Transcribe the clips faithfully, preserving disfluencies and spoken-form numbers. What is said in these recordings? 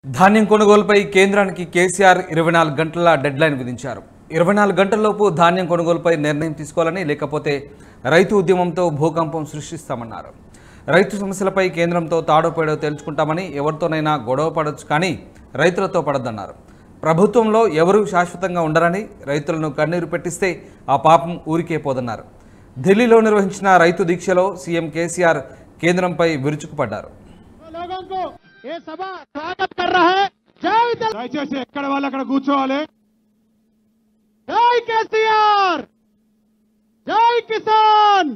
ధాన్యం కొనుగోలుపై కేంద్రానికి కేసీఆర్ ఇరవై నాలుగు గంటల డెడ్ లైన్ విధించారు. ఇరవై నాలుగు గంటలలోపు ధాన్యం కొనుగోలుపై నిర్ణయం తీసుకోవాలని, లేకపోతే రైతు ఉద్యమంతో భూకంపం సృష్టిస్తామన్నారు. రైతు సమస్యలపై కేంద్రంతో తాడోపేడో తేల్చుకుంటామని, ఎవరితోనైనా గొడవ పడొచ్చు కానీ రైతులతో పడద్దన్నారు. ప్రభుత్వంలో ఎవరూ శాశ్వతంగా ఉండరని, రైతులను కన్నీరు పెట్టిస్తే ఆ పాపం ఊరికే పోదన్నారు. ఢిల్లీలో నిర్వహించిన రైతు దీక్షలో సీఎం కేసీఆర్ కేంద్రంపై విరుచుకుపడ్డారు. ये सभा स्वागत कर रहा है. जय దయచేసి ఎక్కడ వాళ్ళు అక్కడ కూర్చోవాలి. జై కేసీఆర్, జై కిసాన్.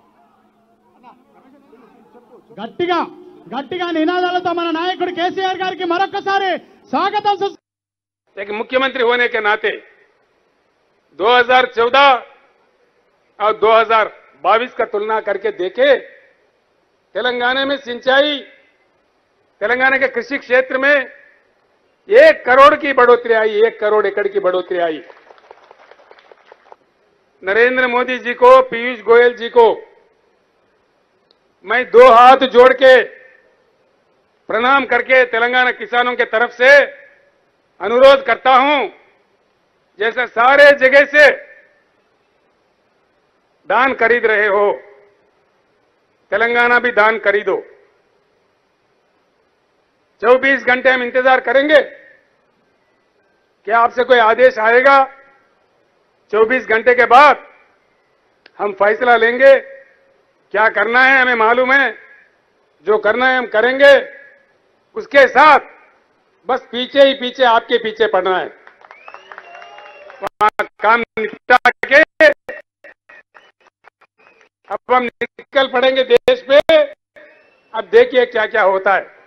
గట్టిగా గట్టిగా నినాదాలతో మన నాయకుడు కేసీఆర్ గారికి మరొకసారి స్వాగతం. एक मुख्यमंत्री होने के नाते दो हज़ार चौदह और दो हज़ार बाईस का तुलना करके देखे, तेलंगाना में सिंचाई, तेलंगाना के कृषि क्षेत्र में एक करोड़ की बढ़ोतरी आई, एक करोड़ एकड़ की बढ़ोतरी आई. नरेंद्र मोदी जी को, पीयूष गोयल जी को मैं दो हाथ जोड़ के प्रणाम करके तेलंगाना किसानों के तरफ से अनुरोध करता हूं, जैसे सारे जगह से धान खरीद रहे हो, तेलंगाना भी धान खरीदो. चौबीस घंटे हम इंतजार करेंगे. क्या आपसे कोई आदेश आएगा? चौबीस घंटे के बाद हम फैसला लेंगे. क्या करना है हमें मालूम है, जो करना है हम करेंगे. उसके साथ बस पीछे ही पीछे आपके पीछे पड़ना है. काम निपटा के अब हम निकल पड़ेंगे देश पे. अब देखिए क्या क्या होता है.